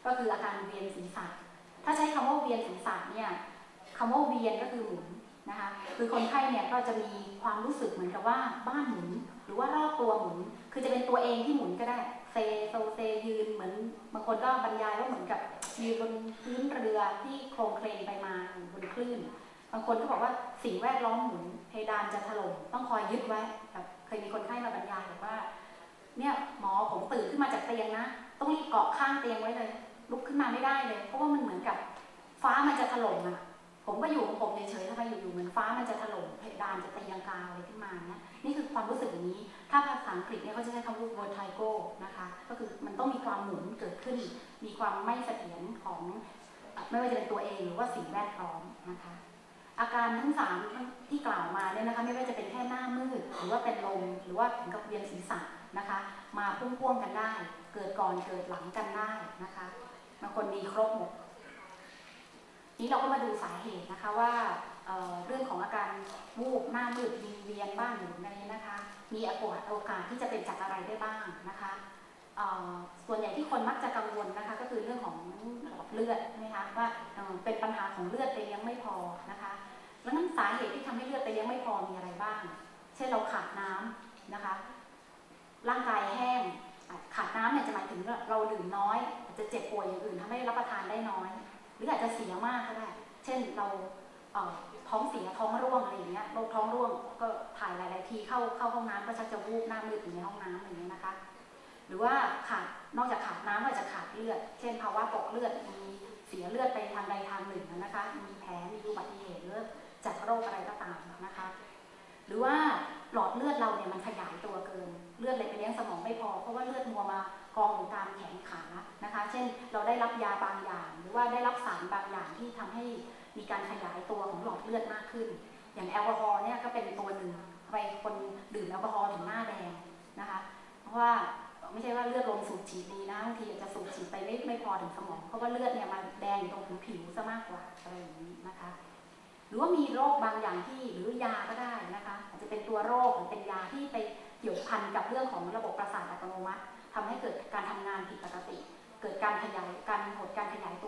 ก็คืออาการเวียนศีรษะถ้าใช้คำว่าเวียนศีรษะเนี่ยคำว่าเวียนก็คือหมุนนะคะคือคนไข้เนี่ยก็จะมีความรู้สึกเหมือนกับว่าบ้านหมุนหรือว่ารอบตัวหมุนคือจะเป็นตัวเองที่หมุนก็ได้เซโซเซยืนเหมือนบางคนก็บรรยายว่าเหมือนกับยืนบนพื้นเรือที่โครงเคลงไปมาบนคลื่นบางคนก็บอกว่าสิ่งแวดล้อมหมุนเพดานจะถล่มต้องคอยยึดไว้แบบเคยมีคนไข้มาบรรยายบอกว่าเนี่ยหมอผมตื่นขึ้นมาจากเตียงนะต้องรีบเกาะข้างเตียงไว้เลยลุกขึ้นมาไม่ได้เลยเพราะว่ามันเหมือนกับฟ้ามันจะถล่มอ่ะผมก็อยู่ของผมเฉยๆทำไมอยู่ๆเหมือนฟ้ามันจะถล่มเพดานจะตีลังกาอะไรขึ้นมาเนี่ยนี่คือความรู้สึกอย่างนี้ถ้าภาษาอังกฤษเนี่ยเขาจะใช้คำว่า vertigo นะคะก็คือมันต้องมีความหมุนเกิดขึ้นมีความไม่เสถียรของไม่ว่าจะเป็นตัวเองหรือว่าสิ่งแวดล้อมนะคะอาการทั้ง3ที่กล่าวมาเนี่ยนะคะไม่ว่าจะเป็นแค่หน้ามืดหรือว่าเป็นลมหรือว่าถึงกับเวียนศีรษะนะคะมาพ่วงๆกันได้เกิดก่อนเกิดหลังกันได้นะคะบางคนมีครบหมดนี้เราก็มาดูสาเหตุนะคะว่าเรื่องของอาการวูบหน้ามืดวิงเวียนบ้านหมุนอะไรนะคะมีโอกาสที่จะเป็นจากอะไรได้บ้างนะคะส่วนใหญ่ที่คนมักจะกังวลนะคะก็คือเรื่องของหลอดเลือดใช่ไหมคะว่าเป็นปัญหาของเลือดไปเลี้ยงไม่พอนะคะแล้วนั้นสาเหตุที่ทำให้เลือดไปเลี้ยงไม่พอมีอะไรบ้างเช่นเราขาดน้ำนะคะร่างกายแห้งขาดน้ำเนี่ยจะหมายถึงเราดื่มน้อยอาจจะเจ็บป่วยอย่างอื่นทำให้รับประทานได้น้อยหรืออาจจะเสียมากก็ได้เช่นเราท้องเสียท้องร่วงอะไรอย่างเงี้ยโรคท้องร่วงก็ถ่ายหลายๆทีเข้าห้องน้ำก็ชักจะวูบหน้ามืดอยู่ในห้องน้ำอย่างเงี้ยนะคะหรือว่านอกจากขาดน้ำก็จะขาดเลือดเช่นภาวะตกเลือดมีเสียเลือดไปทางใดทางหนึ่งนะคะมีแผลมีอุบัติเหตุหรือจากโรคอะไรก็ตามนะคะหรือว่าหลอดเลือดเราเนี่ยมันขยายตัวเกินเลือดเลยไปเลี้ยงสมองไม่พอเพราะว่าเลือดมัวมากองอยู่ตามแขนขานะคะเช่นเราได้รับยาบางอย่างหรือว่าได้รับสารบางอย่างที่ทำให้มีการขยายตัวของหลอดเลือดมากขึ้นอย่างแอลกอฮอล์เนี่ยก็เป็นตัวหนึ่งไปคนดื่มแอลกอฮอล์ถึงหน้าแดงนะคะเพราะว่าไม่ใช่ว่าเลือดลมสูบฉีดดีนะบางทีอาจจะสูบฉีดไปไม่พอถึงสมองเพราะว่าเลือดเนี่ยมันแดงอยู่ตรงผิวซะมากกว่าอะไรอย่างนี้นะคะหรือว่ามีโรคบางอย่างที่หรือยาก็ได้นะคะอาจจะเป็นตัวโรคหรือเป็นยาที่ไปเกี่ยวพันกับเรื่องของระบบประสาทอัตโนมัติทำให้เกิดการทำงานผิดปกติเกิดการหดการขยาย